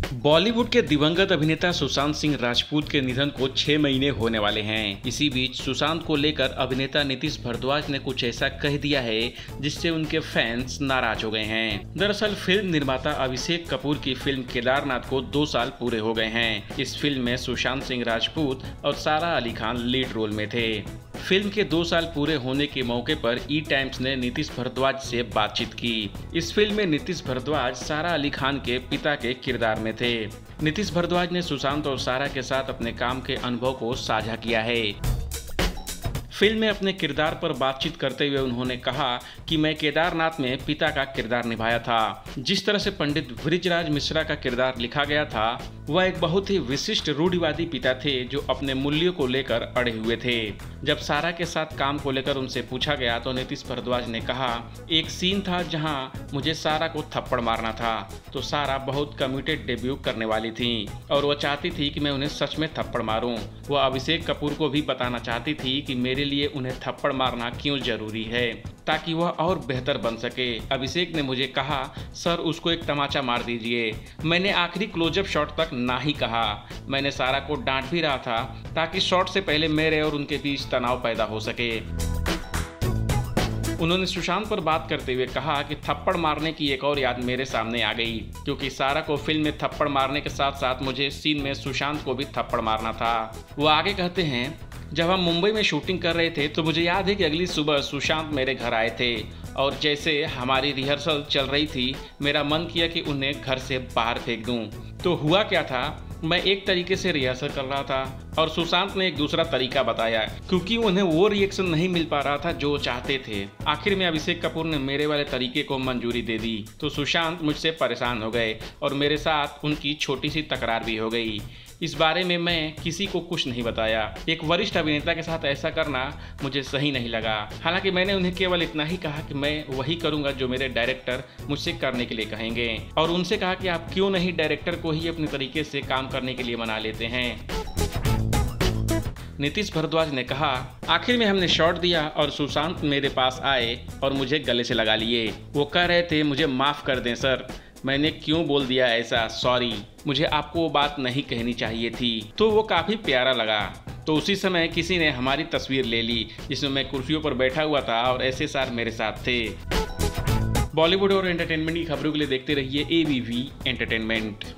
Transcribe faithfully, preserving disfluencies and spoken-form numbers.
बॉलीवुड के दिवंगत अभिनेता सुशांत सिंह राजपूत के निधन को छह महीने होने वाले हैं। इसी बीच सुशांत को लेकर अभिनेता नीतीश भारद्वाज ने कुछ ऐसा कह दिया है जिससे उनके फैंस नाराज हो गए हैं। दरअसल फिल्म निर्माता अभिषेक कपूर की फिल्म केदारनाथ को दो साल पूरे हो गए हैं। इस फिल्म में सुशांत सिंह राजपूत और सारा अली खान लीड रोल में थे। फिल्म के दो साल पूरे होने के मौके पर ई टाइम्स ने नीतीश भारद्वाज से बातचीत की। इस फिल्म में नीतीश भारद्वाज सारा अली खान के पिता के किरदार में थे। नीतीश भारद्वाज ने सुशांत और सारा के साथ अपने काम के अनुभव को साझा किया है। फिल्म में अपने किरदार पर बातचीत करते हुए उन्होंने कहा कि मैं केदारनाथ में पिता का किरदार निभाया था। जिस तरह से पंडित बृजराज मिश्रा का किरदार लिखा गया था, वह एक बहुत ही विशिष्ट रूढ़िवादी पिता थे जो अपने मूल्यों को लेकर अड़े हुए थे। जब सारा के साथ काम को लेकर उनसे पूछा गया तो नीतीश भारद्वाज ने कहा, एक सीन था जहां मुझे सारा को थप्पड़ मारना था, तो सारा बहुत कमिटेड डेब्यू करने वाली थी और वह चाहती थी कि मैं उन्हें सच में थप्पड़ मारूं। वह अभिषेक कपूर को भी बताना चाहती थी कि मेरे लिए उन्हें थप्पड़ मारना क्यों जरूरी है, ताकि वह और बेहतर बन सके। अभिषेक ने मुझे कहा, सर उसको एक तमाचा मार दीजिए। मैंने आखिरी क्लोजअप शॉट तक ना ही कहा। मैंने सारा को डांट भी रहा था ताकि शॉट से पहले मेरे और उनके बीच तनाव पैदा हो सके। उन्होंने सुशांत पर बात करते हुए कहा कि थप्पड़ मारने की एक और याद मेरे सामने आ गई, क्योंकि सारा को फिल्म में थप्पड़ मारने के साथ साथ मुझे सीन में सुशांत को भी थप्पड़ मारना था। वो आगे कहते हैं, जब हम मुंबई में शूटिंग कर रहे थे तो मुझे याद है कि अगली सुबह सुशांत मेरे घर आए थे और जैसे हमारी रिहर्सल चल रही थी, मेरा मन किया कि उन्हें घर से बाहर फेंक दूं। तो हुआ क्या था, मैं एक तरीके से रिहर्सल कर रहा था और सुशांत ने एक दूसरा तरीका बताया, क्योंकि उन्हें वो रिएक्शन नहीं मिल पा रहा था जो वो चाहते थे। आखिर में अभिषेक कपूर ने मेरे वाले तरीके को मंजूरी दे दी तो सुशांत मुझसे परेशान हो गए और मेरे साथ उनकी छोटी सी तकरार भी हो गई। इस बारे में मैं किसी को कुछ नहीं बताया। एक वरिष्ठ अभिनेता के साथ ऐसा करना मुझे सही नहीं लगा। हालांकि मैंने उन्हें केवल इतना ही कहा कि मैं वही करूंगा जो मेरे डायरेक्टर मुझसे करने के लिए कहेंगे, और उनसे कहा कि आप क्यों नहीं डायरेक्टर को ही अपने तरीके से काम करने के लिए मना लेते हैं। नीतीश भारद्वाज ने कहा, आखिर में हमने शॉट दिया और सुशांत मेरे पास आए और मुझे गले से लगा लिए। वो कह रहे थे, मुझे माफ़ कर दें सर, मैंने क्यों बोल दिया ऐसा, सॉरी, मुझे आपको वो बात नहीं कहनी चाहिए थी। तो वो काफ़ी प्यारा लगा। तो उसी समय किसी ने हमारी तस्वीर ले ली जिसमें मैं कुर्सियों पर बैठा हुआ था और ऐसे सर मेरे साथ थे। बॉलीवुड और एंटरटेनमेंट की खबरों के लिए देखते रहिए ए बी वी एंटरटेनमेंट।